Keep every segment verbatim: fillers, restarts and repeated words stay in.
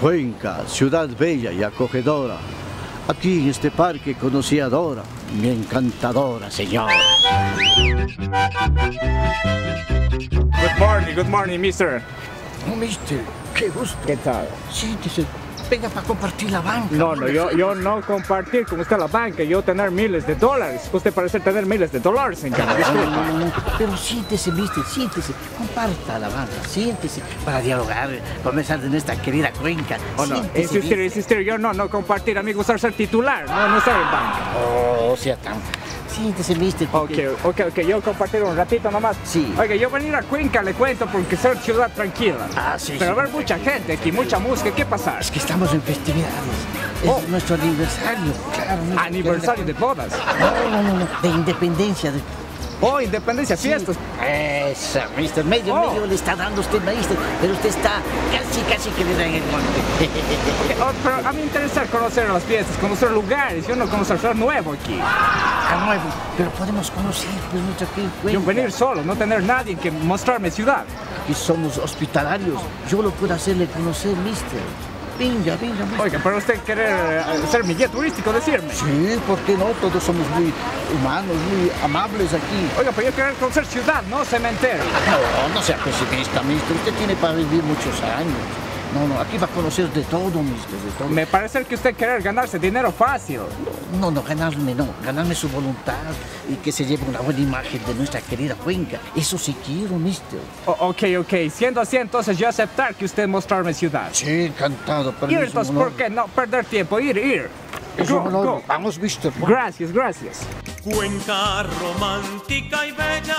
Cuenca, ciudad bella y acogedora. Aquí en este parque conocí a Dora, mi encantadora señora. Good morning, good morning, mister. Oh, mister, qué gusto. ¿Qué tal? Siéntese, venga para compartir la banca. No, no, yo, yo no compartir con usted la banca, yo tener miles de dólares. Usted parece tener miles de dólares, señor. Disculpa. No, no, no, pero siéntese, mister, siéntese. Comparta la banca, siéntese para dialogar, conversar de nuestra querida Cuenca. Oh, no, Siéntese, insistir, mister. insistir, yo no, no compartir. A mí me gusta ser titular, no, no ser en banca. Oh, sea tan... Siéntese, mister. Ok, porque- ok, ok, yo compartir un ratito nomás. Sí. Oiga, yo venir a Cuenca, le cuento, porque ser ciudad tranquila. Ah, sí, Pero sí. va a haber mucha gente aquí, mucha música, ¿qué pasa? Es que estamos en festividades. Es Oh. nuestro aniversario, claro. nuestra Aniversario de querida- bodas. No, no, no, no, de independencia. De... Oh, independencia, fiestas. Eso, mister. Medio, Oh. medio le está dando usted, mister. Pero usted está casi, casi que le da en el monte. Oh, pero a mí me interesa conocer las fiestas, conocer lugares, yo no conocer ser nuevo aquí. A nuevo. Pero podemos conocer, pues, nuestra querida Cuenca. Yo venir solo, no tener nadie que mostrarme ciudad. Aquí somos hospitalarios. Yo lo puedo hacerle conocer, mister. Venga, venga, mister. Oiga, pero usted querer eh, ser mi guía turístico, decirme. Sí, ¿por qué no? Todos somos muy humanos, muy amables aquí. Oiga, pero yo querer conocer ciudad, no cementerio. No, no sea pesimista, mister. Usted tiene para vivir muchos años. No, no, aquí va a conocer de todo, mister, de todo. Me parece que usted querer ganarse dinero fácil. No, no, ganarme no. Ganarme su voluntad y que se lleve una buena imagen de nuestra querida Cuenca. Eso sí quiero, mister. O- ok, ok, siendo así, entonces yo aceptar que usted mostrarme ciudad. Sí, encantado. Pero Ir, es un entonces, honor. ¿por qué no perder tiempo? Ir, ir. Es Go, un honor. go. Vamos, mister. Gracias, gracias. Cuenca romántica y bella,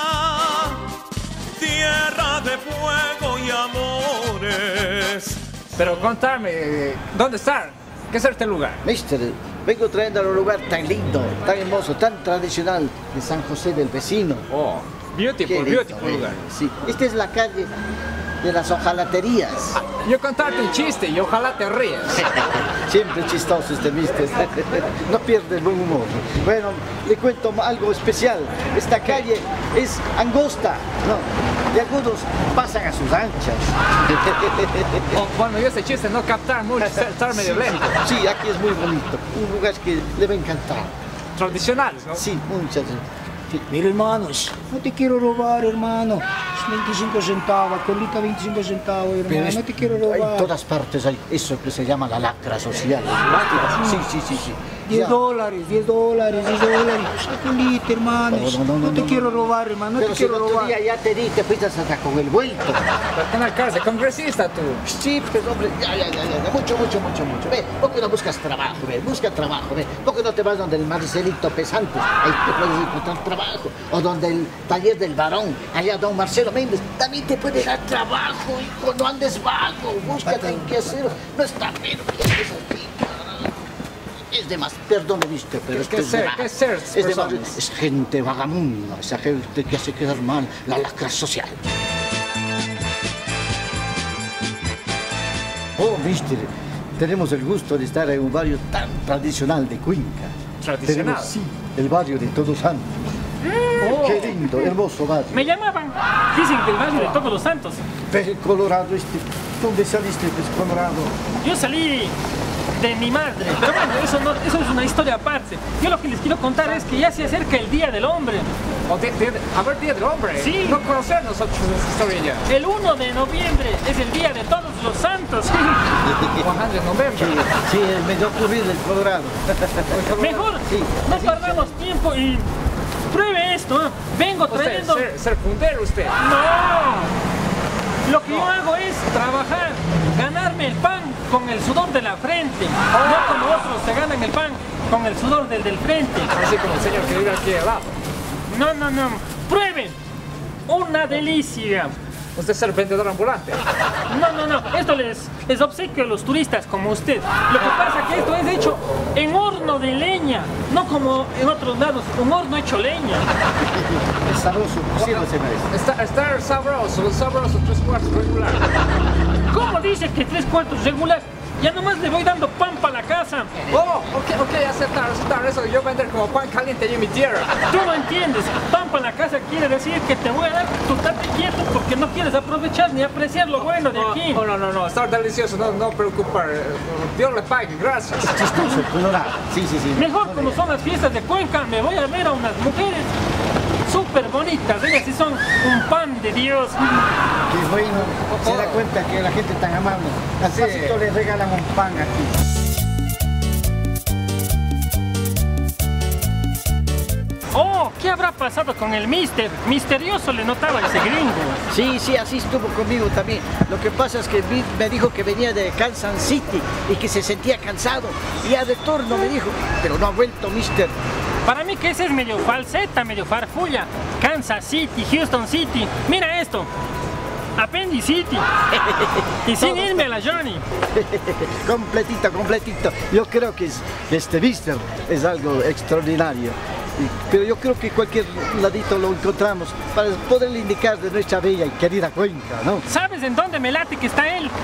tierra de fuego y amores. Pero contarme, eh, ¿dónde estar? ¿Qué es este lugar? Mister, vengo trayendo a un lugar tan lindo, tan hermoso, tan tradicional de San José del Vecino. Oh, Qué beautiful, lindo, beautiful eh. lugar. Sí, esta es la calle de las hojalaterías. Yo contarte un chiste y ojalá te rías. Siempre chistoso este mister. No pierde el buen humor. Bueno, le cuento algo especial. Esta calle es angosta, ¿no? Y algunos pasan a sus anchas. Oh, bueno, yo ese chiste no captar mucho, estar medio lento. Sí, aquí es muy bonito. Un lugar que le va a encantar. Tradicionales, ¿no? Sí, muchas. Sí. Mira, hermanos, no te quiero robar, hermano. Es veinticinco centavos, colita veinticinco centavos, hermano. Pero es- no te quiero En robar. todas partes hay eso que se llama la lacra social. Sí, sí, sí, sí. diez Ya. dólares, diez dólares, diez dólares. La colita, hermano. No, no, no, No, no, te no, quiero no. robar, hermano. No Pero te si el quiero otro robar. día ya te di, te fuiste hasta con el vuelto. Pero ten la cárcel, congresista tú. Sí, pero hombre, ya, ya, ya, ya, mucho, mucho, mucho, mucho. Ve, ¿por qué no buscas trabajo? Ve, busca trabajo, ve. ¿Por qué no te vas donde el Marcelito Pesante? Ahí te puedes encontrar trabajo. O donde el taller del varón, allá don Marcelo Méndez, también te puede dar trabajo, hijo, no andes vago, búscate en qué hacer. No está pero que andes aquí, carajo. Es de más, perdone, mister, pero es ¿Qué que es de ser? más. ¿Qué ser Es de más, personas? es gente vagamunda, esa gente que hace quedar mal la lacra social. Oh, mister, tenemos el gusto de estar en un barrio tan tradicional de Cuenca. Tradicional. Tenemos, sí, el barrio de Todos Santos. Oh. Qué lindo, hermoso barrio. Me llamaban, dicen del barrio de Todos los Santos. Pero Colorado, este, ¿dónde saliste, pues, Colorado? Yo salí de mi madre, pero bueno, eso, no, eso es una historia aparte. Yo lo que les quiero contar es que ya se acerca el Día del Hombre. O de, de- a ver, Día del Hombre. Sí. No conocer nosotros esa historia ya. El uno de noviembre es el Día de Todos los Santos. Alejandro, en noviembre. Sí, me dio ocurrir el Colorado. Mejor, Sí, no así perdamos tiempo y pruebe esto. ¿eh? Vengo Usted, trayendo... ser, ser fundero usted. ¡No! Lo que yo hago es trabajar, ganarme el pan con el sudor de la frente. No como otros se ganan el pan con el sudor del del frente. Así como el señor que vive aquí al lado. No, no, no. Prueben. Una delicia. Usted es el vendedor ambulante. No, no, no. Esto les, les obsequio a los turistas como usted. Lo que pasa es que esto es hecho en horno de leña. No como en otros lados, un horno hecho leña. Es sabroso, sírvase, maestro. Está, está sabroso, sabroso, tres cuartos regular. ¿Cómo dice que tres cuartos regular? Ya nomás le voy dando pan para la casa. Oh, ok, ok, aceptar, aceptar eso. Yo vender como pan caliente allí en mi tierra. Tú no entiendes. Pan para la casa quiere decir que te voy a dar, tú estate quieto porque no quieres aprovechar ni apreciar lo bueno de aquí. Oh, no, no, no, está delicioso, no, no preocupar. Dios le pague, gracias. Chistoso, colorado. Sí, sí, sí. Mejor como son las fiestas de Cuenca, me voy a ver a unas mujeres súper bonitas. Ellas sí son un pan de Dios. Qué bueno. Se da cuenta que la gente es tan amable. Al pasito le regalan un pan aquí. Oh, ¿qué habrá pasado con el mister? Misterioso le notaba ese gringo. Sí, sí, así estuvo conmigo también. Lo que pasa es que vi- me dijo que venía de Kansas City y que se sentía cansado. Y a retorno me dijo, pero no ha vuelto, mister. Para mí que ese es medio falseta, medio farfulla. Kansas City, Houston City. Mira esto. Appendicity. Y sin irme a la Johnny. completito, completito. Yo creo que es- este mister es algo extraordinario. Y- pero yo creo que cualquier ladito lo encontramos para poderle indicar de nuestra bella y querida Cuenca, ¿no? ¿Sabes en dónde me late que está él?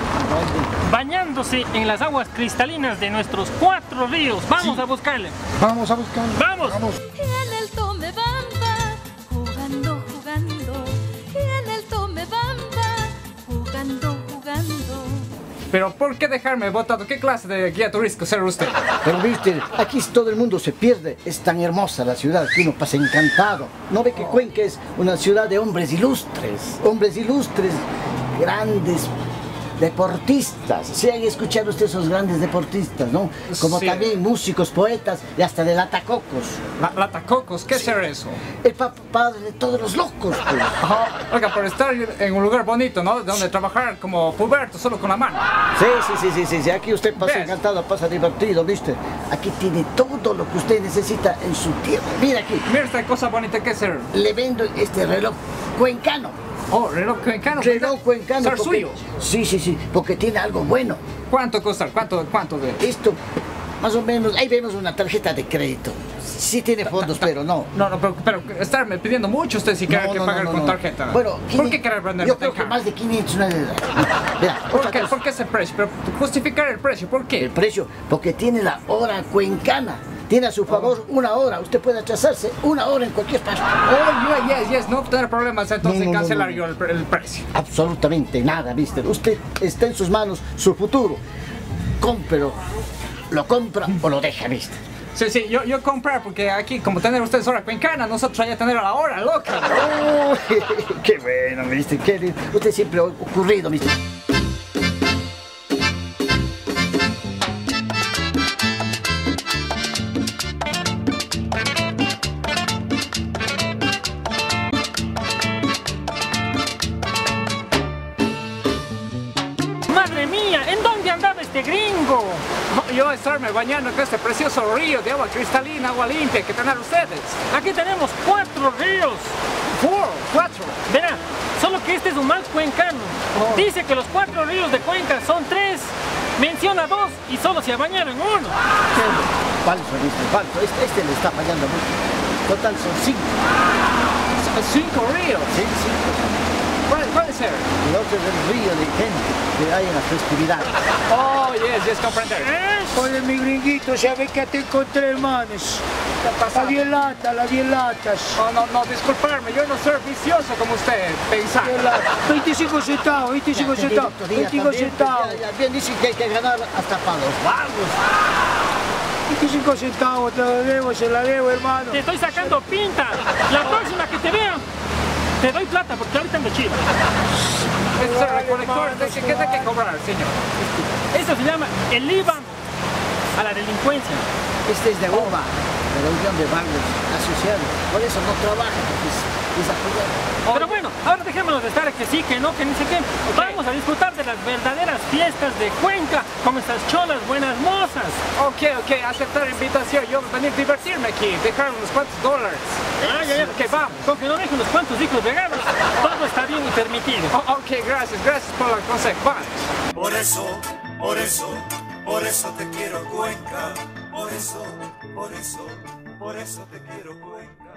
Bañándose en las aguas cristalinas de nuestros cuatro ríos. Vamos a buscarle. Vamos a buscarlo. ¡Vamos! Y en el tome bamba, jugando, jugando. Y en el tome bamba, jugando, jugando. Pero ¿por qué dejarme botado? ¿Qué clase de guía turístico será usted? Pero mister, aquí todo el mundo se pierde. Es tan hermosa la ciudad que uno pasa encantado. ¿No ve que Cuenca es una ciudad de hombres ilustres? Hombres ilustres, grandes deportistas. Sí, hay escuchado usted esos grandes deportistas, ¿no? Como Sí. también músicos, poetas y hasta de latacocos. La, latacocos, ¿qué será eso? El pa- padre de todos los locos, pues. Ajá. Oiga, por estar en un lugar bonito, ¿no? Donde trabajar como puberto, solo con la mano. Sí, sí, sí, sí, sí, sí. Aquí usted pasa ¿Ves? encantado, pasa divertido, ¿viste? Aquí tiene todo lo que usted necesita en su tierra. Mira aquí, Mira esta cosa bonita, ¿qué será? le vendo este reloj cuencano. Oh, reloj cuencano. Reloj cuencano. ¿Ser porque- suyo? Sí, sí, sí, porque tiene algo bueno. ¿Cuánto cuesta? ¿Cuánto, cuánto de...? Esto, más o menos, ahí vemos una tarjeta de crédito. Sí tiene fondos, pero no. No, no, pero, pero estarme pidiendo mucho usted si quiere No, que no, pagar no, con no. tarjeta. Bueno, ¿por quinientos qué quiere vender Yo creo que más de quinientos. No, Mira, ¿Por otra qué, cosa. ¿Por qué ese precio? Pero justificar el precio, ¿por El qué? precio, porque tiene la hora cuencana. Tiene a su favor una hora. Usted puede atrasarse una hora en cualquier parte. Oh, yes, yes, no tener problemas entonces No, no, no, cancelar no. yo el, el precio. Absolutamente nada, mister. Usted está en sus manos su futuro. Cómprelo. Lo compra o lo deja, mister. Sí, sí, yo, yo comprar porque aquí, como tener ustedes hora cuencana, nosotros allá tener a la hora, loca. Oh, qué bueno, mister. Qué lindo. Usted siempre ha ocurrido, mister. ¡Madre mía! ¿En dónde andaba este gringo? Yo estarme bañando con este precioso río de agua cristalina, agua limpia que tener ustedes. Aquí tenemos cuatro ríos. Four, cuatro. Verá, solo que este es un mal cuencano. Oh. Dice que los cuatro ríos de Cuenca son tres. Menciona dos y solo se ha bañado en uno. Falso, mister. Falso. Este, este le está fallando mucho. Total son cinco. Cinco ríos. Sí, cinco. ¿Cuál, cuál es el? El otro es el río de gente que hay en las festividades. Oh, yes, yes, comprender. Oye, mi gringuito, ¿sabes qué te encontré, hermanos? La bien lata, la bien latas. No, no, no, disculparme, yo no soy vicioso como usted pensa. Bien lata. veinticinco centavos, veinticinco Ya, centavos, directo, día veinticinco también, centavos. ya, ya, bien dicen que hay que ganar hasta para los vagos. veinticinco centavos, te lo debo, se la debo, hermano. Te estoy sacando pinta. La próxima que te vea, te doy plata porque ahorita ando chido. Este es el recolector, ¿de qué tiene que cobrar, señor? Esto se llama el I V A a la delincuencia. Este es de UBA, de la Unión de Bancos Asociados. Por eso no trabaja, porque es, es apoyado. Pero bueno, ahora dejémonos de estar que sí, que no, que ni sé qué. Vamos a disfrutar de las verdaderas fiestas de Cuenca con estas cholas buenas mozas. Ok, ok, aceptar la invitación, yo venir a divertirme aquí, dejar unos cuantos dólares. Ah, ya, ya. Ok, vamos. Con que no deje unos cuantos hijos regalos, todo está bien y permitido. Oh, ok, gracias, gracias por el consejo, bye. Por eso, por eso, por eso te quiero Cuenca. Por eso, por eso, por eso te quiero Cuenca.